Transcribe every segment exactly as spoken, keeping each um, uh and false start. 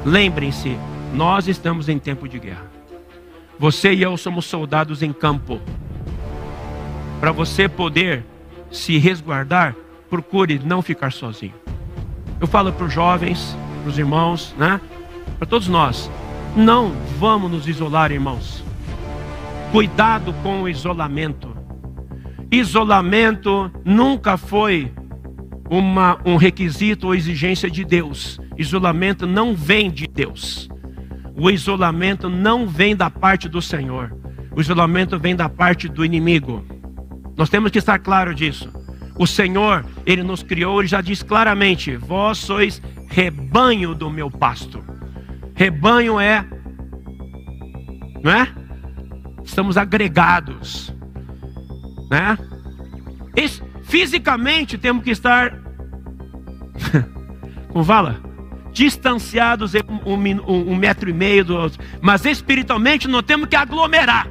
Lembrem-se, nós estamos em tempo de guerra. Você e eu somos soldados em campo. Para você poder se resguardar, procure não ficar sozinho. Eu falo para os jovens, para os irmãos, né? Para todos nós, não vamos nos isolar, irmãos. Cuidado com o isolamento. Isolamento nunca foi uma, um requisito ou exigência de Deus. Isolamento não vem de Deus. O isolamento não vem da parte do Senhor. O isolamento vem da parte do inimigo. Nós temos que estar claro disso. O Senhor, Ele nos criou, Ele já diz claramente: vós sois rebanho do meu pasto. Rebanho é, não é? Estamos agregados, né? E, fisicamente temos que estar, como fala? Distanciados um, um, um metro e meio do outro. Mas espiritualmente nós temos que aglomerar.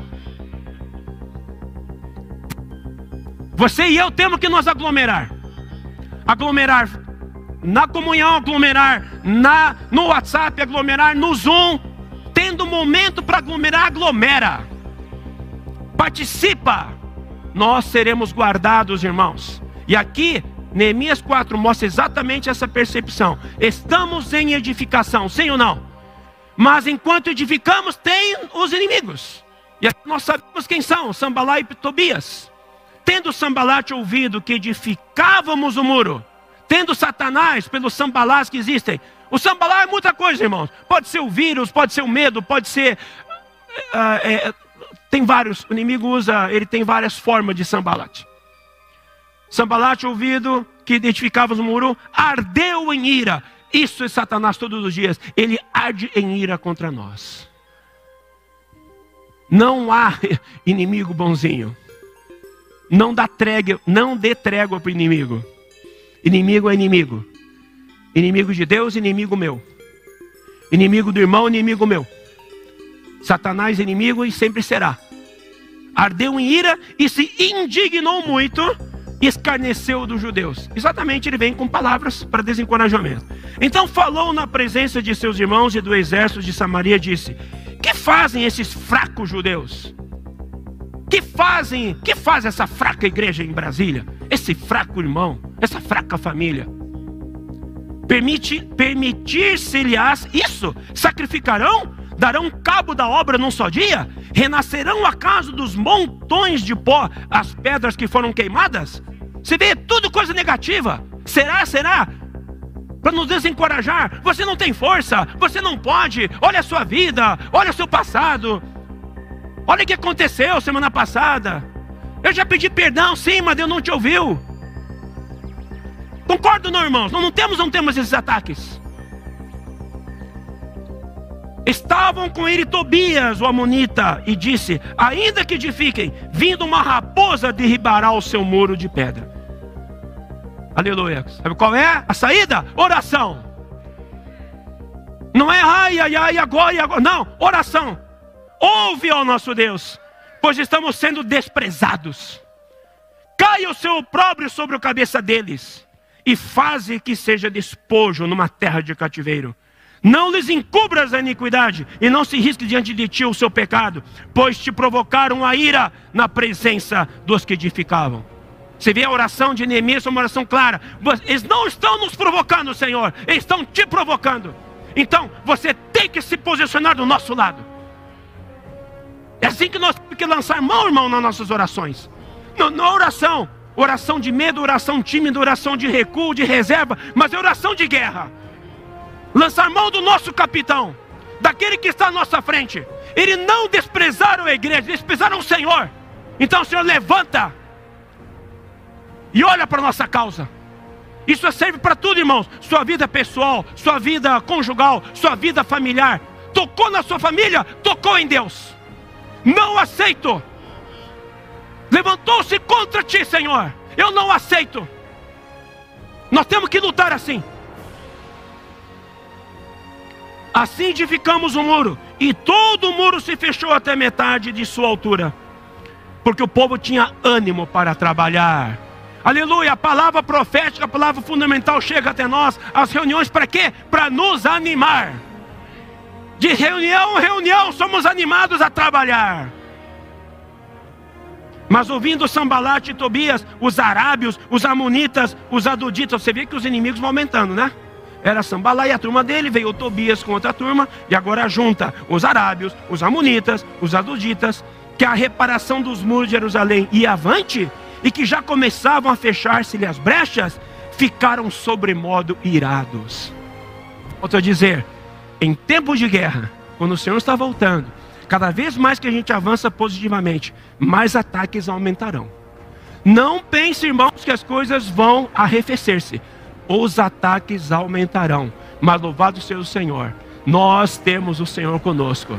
Você e eu temos que nos aglomerar. Aglomerar na comunhão, aglomerar na, no WhatsApp, aglomerar no Zoom. Tendo momento para aglomerar, aglomera. Participa. Nós seremos guardados, irmãos. E aqui, Neemias quatro mostra exatamente essa percepção. Estamos em edificação, sim ou não? Mas enquanto edificamos, tem os inimigos. E aqui nós sabemos quem são: Sambalá e Tobias. Tendo Sambalate ouvido que edificávamos o muro, tendo Satanás pelos Sambalás que existem. O Sambalá é muita coisa, irmãos. Pode ser o vírus, pode ser o medo, pode ser... Uh, é, tem vários, o inimigo usa, ele tem várias formas de Sambalate. Sambalate ouvido que edificávamos o muro, ardeu em ira. Isso é Satanás todos os dias. Ele arde em ira contra nós. Não há inimigo bonzinho. Não dá trégua, não dê trégua para o inimigo. Inimigo é inimigo. Inimigo de Deus, inimigo meu. Inimigo do irmão, inimigo meu. Satanás inimigo e sempre será. Ardeu em ira e se indignou muito, escarneceu dos judeus. Exatamente, ele vem com palavras para desencorajamento. Então falou na presença de seus irmãos e do exército de Samaria, disse: que fazem esses fracos judeus? Que fazem, que faz essa fraca igreja em Brasília? Esse fraco irmão, essa fraca família? Permite, permitir-se-lhes isso? Sacrificarão? Darão cabo da obra num só dia? Renascerão acaso dos montões de pó as pedras que foram queimadas? Você vê tudo coisa negativa. Será, será? Para nos desencorajar. Você não tem força, você não pode. Olha a sua vida, olha o seu passado. Olha o que aconteceu semana passada. Eu já pedi perdão, sim, mas Deus não te ouviu. Concordo, não, irmãos? Não, não temos, não temos esses ataques. Estavam com ele Tobias, o amonita, e disse: ainda que edifiquem, vindo uma raposa derribará o seu muro de pedra. Aleluia. Sabe qual é a saída? Oração. Não é ai, ai, ai, agora e agora. Não, oração. Ouve, ó nosso Deus, pois estamos sendo desprezados. Caia o seu opróbrio sobre a cabeça deles, e faze que seja despojo numa terra de cativeiro. Não lhes encubras a iniquidade, e não se risque diante de ti o seu pecado, pois te provocaram a ira na presença dos que edificavam. Você vê a oração de Neemias, é uma oração clara. Eles não estão nos provocando, Senhor, eles estão te provocando. Então você tem que se posicionar do nosso lado. É assim que nós temos que lançar mão, irmão, nas nossas orações. Não, não oração, oração de medo, oração tímida, oração de recuo, de reserva, mas é oração de guerra. Lançar mão do nosso capitão, daquele que está à nossa frente. Ele não desprezaram a igreja, desprezaram o Senhor. Então o Senhor levanta e olha para a nossa causa. Isso serve para tudo, irmãos. Sua vida pessoal, sua vida conjugal, sua vida familiar. Tocou na sua família, tocou em Deus. Não aceito. Levantou-se contra ti, Senhor. Eu não aceito. Nós temos que lutar assim. Assim edificamos o muro, e todo o muro se fechou até metade de sua altura, porque o povo tinha ânimo para trabalhar. Aleluia, a palavra profética, a palavra fundamental chega até nós, as reuniões para quê? Para nos animar. De reunião em reunião somos animados a trabalhar. Mas ouvindo Sambalate e Tobias, os arábios, os amonitas, os aduditas, você vê que os inimigos vão aumentando, né? Era Sambalá e a turma dele, veio o Tobias com outra turma, e agora junta os arábios, os amonitas, os aduditas, que a reparação dos muros de Jerusalém ia avante, e que já começavam a fechar-se-lhe as brechas, ficaram sobremodo irados. Volto a dizer, em tempos de guerra, quando o Senhor está voltando, cada vez mais que a gente avança positivamente, mais ataques aumentarão. Não pense, irmãos, que as coisas vão arrefecer-se. Os ataques aumentarão, mas louvado seja o Senhor, nós temos o Senhor conosco.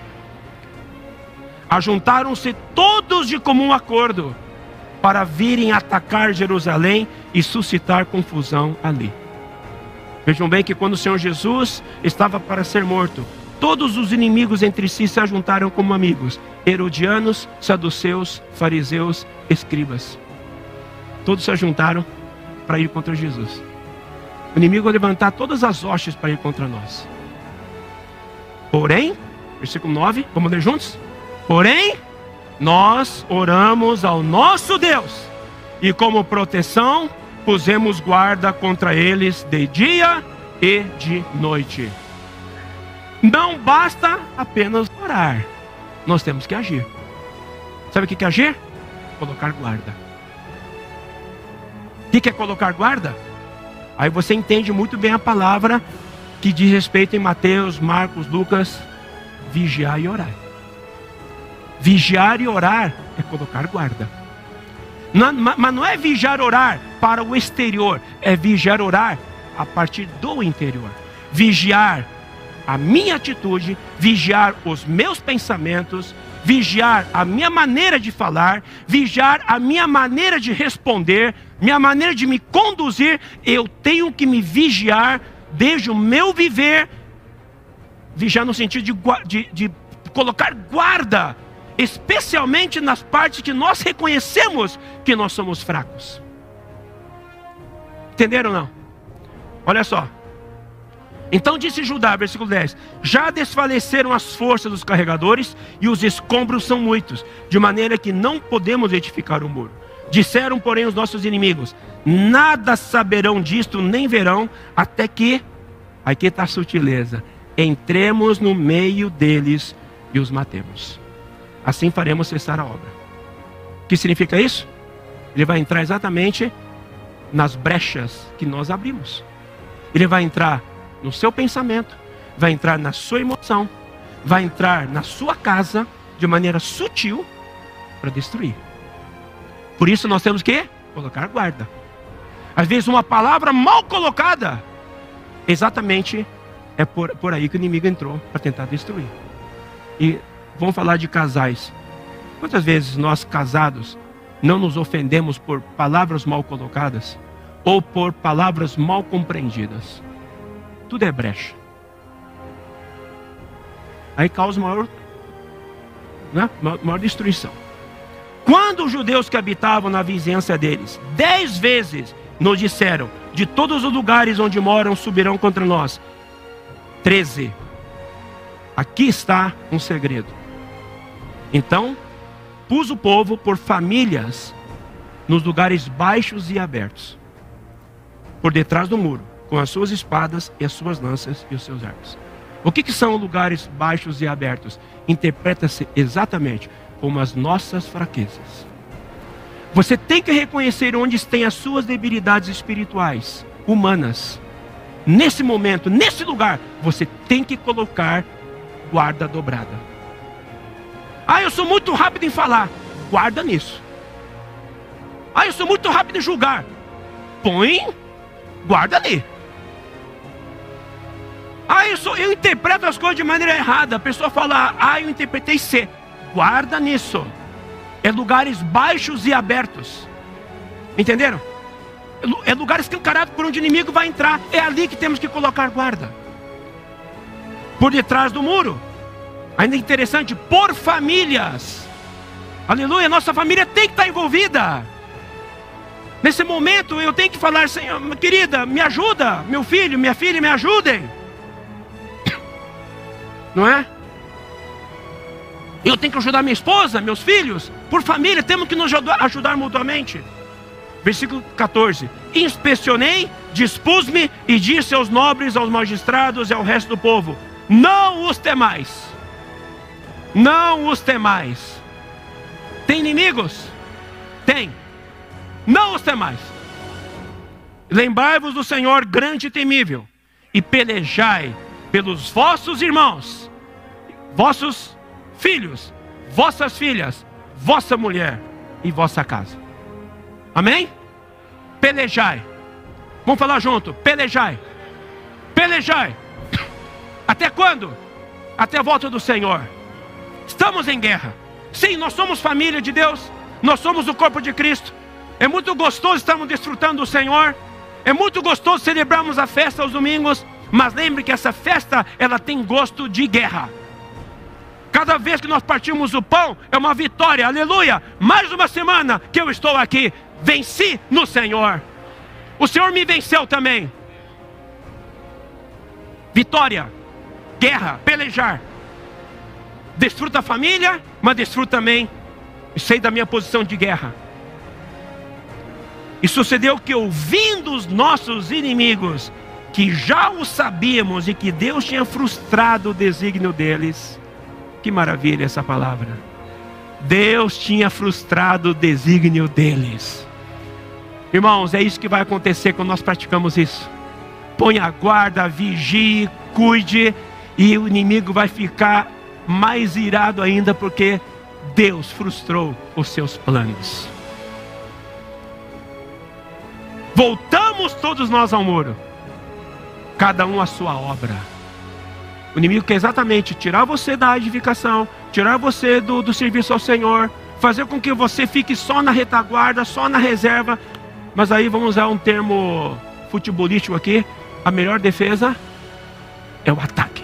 Ajuntaram-se todos de comum acordo para virem atacar Jerusalém e suscitar confusão ali. Vejam bem que quando o Senhor Jesus estava para ser morto, todos os inimigos entre si se ajuntaram como amigos: herodianos, saduceus, fariseus, escribas. Todos se ajuntaram para ir contra Jesus. O inimigo vai levantar todas as hostes para ir contra nós. Porém, versículo nove, vamos ler juntos? Porém, nós oramos ao nosso Deus, e como proteção, pusemos guarda contra eles de dia e de noite. Não basta apenas orar, nós temos que agir. Sabe o que é agir? Colocar guarda. O que é colocar guarda? Aí você entende muito bem a palavra que diz respeito em Mateus, Marcos, Lucas: vigiar e orar. Vigiar e orar é colocar guarda. Não, mas não é vigiar e orar para o exterior, é vigiar e orar a partir do interior. Vigiar a minha atitude, vigiar os meus pensamentos, vigiar a minha maneira de falar, vigiar a minha maneira de responder, minha maneira de me conduzir. Eu tenho que me vigiar desde o meu viver, vigiar no sentido de, de, de colocar guarda, especialmente nas partes que nós reconhecemos que nós somos fracos. Entenderam ou não? Olha só. Então disse Judá, versículo dez: já desfaleceram as forças dos carregadores, e os escombros são muitos, de maneira que não podemos edificar o muro. Disseram, porém, os nossos inimigos: nada saberão disto, nem verão, até que, aqui está a sutileza, entremos no meio deles e os matemos. Assim faremos cessar a obra. O que significa isso? Ele vai entrar exatamente nas brechas que nós abrimos. Ele vai entrar no seu pensamento, vai entrar na sua emoção, vai entrar na sua casa de maneira sutil para destruir. Por isso nós temos que colocar guarda. Às vezes uma palavra mal colocada, exatamente é por, por aí que o inimigo entrou para tentar destruir. E vamos falar de casais. Quantas vezes nós casados não nos ofendemos por palavras mal colocadas ou por palavras mal compreendidas? Tudo é brecha. Aí causa maior, né, maior destruição. Quando os judeus que habitavam na vizinhança deles, dez vezes nos disseram: de todos os lugares onde moram subirão contra nós. Treze. Aqui está um segredo. Então, pus o povo por famílias nos lugares baixos e abertos, por detrás do muro, com as suas espadas e as suas lanças e os seus arcos. O que, que são lugares baixos e abertos? Interpreta-se exatamente como as nossas fraquezas. Você tem que reconhecer onde tem as suas debilidades espirituais, humanas. Nesse momento, nesse lugar, você tem que colocar guarda dobrada. Ah, eu sou muito rápido em falar. Guarda nisso. Ah, eu sou muito rápido em julgar. Põe, guarda ali. Ah, eu, sou, eu interpreto as coisas de maneira errada. A pessoa fala: ah, eu interpretei C. Guarda nisso. É lugares baixos e abertos. Entenderam? É lugar escancarado por onde o inimigo vai entrar. É ali que temos que colocar guarda. Por detrás do muro. Ainda interessante, por famílias. Aleluia, nossa família tem que estar envolvida. Nesse momento eu tenho que falar: Senhor, querida, me ajuda. Meu filho, minha filha, me ajudem. Não é? Eu tenho que ajudar minha esposa, meus filhos, por família, temos que nos ajudar, ajudar mutuamente. Versículo quatorze. Inspecionei, dispus-me e disse aos nobres, aos magistrados e ao resto do povo: não os temais. Não os temais. Tem inimigos? Tem. Não os temais. Lembrai-vos do Senhor grande e temível, e pelejai pelos vossos irmãos, vossos filhos, vossas filhas, vossa mulher e vossa casa. Amém? Pelejai. Vamos falar junto. Pelejai. Pelejai. Até quando? Até a volta do Senhor. Estamos em guerra. Sim, nós somos família de Deus. Nós somos o corpo de Cristo. É muito gostoso estarmos desfrutando do Senhor. É muito gostoso celebrarmos a festa aos domingos. Mas lembre que essa festa, ela tem gosto de guerra. Cada vez que nós partimos o pão, é uma vitória, aleluia. Mais uma semana que eu estou aqui, venci no Senhor. O Senhor me venceu também. Vitória, guerra, pelejar. Desfruta a família, mas desfruta também, sei da minha posição de guerra. E sucedeu que, ouvindo os nossos inimigos, que já o sabíamos e que Deus tinha frustrado o desígnio deles. Que maravilha essa palavra. Deus tinha frustrado o desígnio deles. Irmãos, é isso que vai acontecer quando nós praticamos isso. Põe a guarda, vigie, cuide, e o inimigo vai ficar mais irado ainda, porque Deus frustrou os seus planos. Voltamos todos nós ao muro, cada um a sua obra. O inimigo quer exatamente tirar você da edificação, tirar você do, do serviço ao Senhor, fazer com que você fique só na retaguarda, só na reserva. Mas aí vamos usar um termo futebolístico aqui: a melhor defesa é o ataque.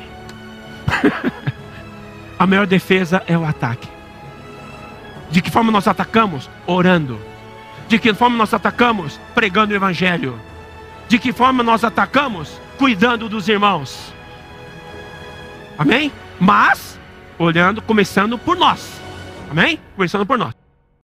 A melhor defesa é o ataque. De que forma nós atacamos? Orando. De que forma nós atacamos? Pregando o Evangelho. De que forma nós atacamos? Cuidando dos irmãos. Amém? Mas, olhando, começando por nós. Amém? Começando por nós.